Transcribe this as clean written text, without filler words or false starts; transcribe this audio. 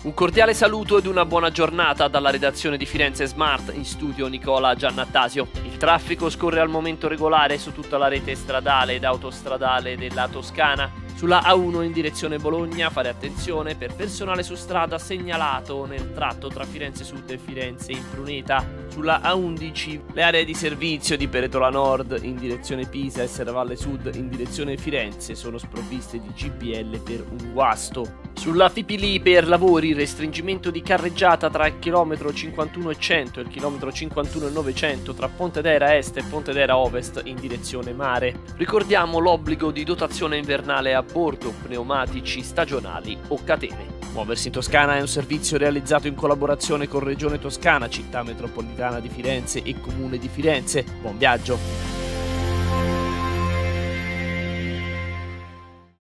Un cordiale saluto ed una buona giornata dalla redazione di Firenze Smart, in studio Nicola Giannattasio. Il traffico scorre al momento regolare su tutta la rete stradale ed autostradale della Toscana. Sulla A1 in direzione Bologna fare attenzione per personale su strada segnalato nel tratto tra Firenze Sud e Firenze Impruneta. Sulla A11 le aree di servizio di Peretola Nord in direzione Pisa e Serravalle Sud in direzione Firenze sono sprovviste di GPL per un guasto. Sulla Fipili per lavori restringimento di carreggiata tra il chilometro 51,100 e il chilometro 51,900 tra Pontedera Est e Pontedera Ovest in direzione mare. Ricordiamo l'obbligo di dotazione invernale a bordo, pneumatici stagionali o catene. Muoversi in Toscana è un servizio realizzato in collaborazione con Regione Toscana, Città Metropolitana di Firenze e Comune di Firenze. Buon viaggio!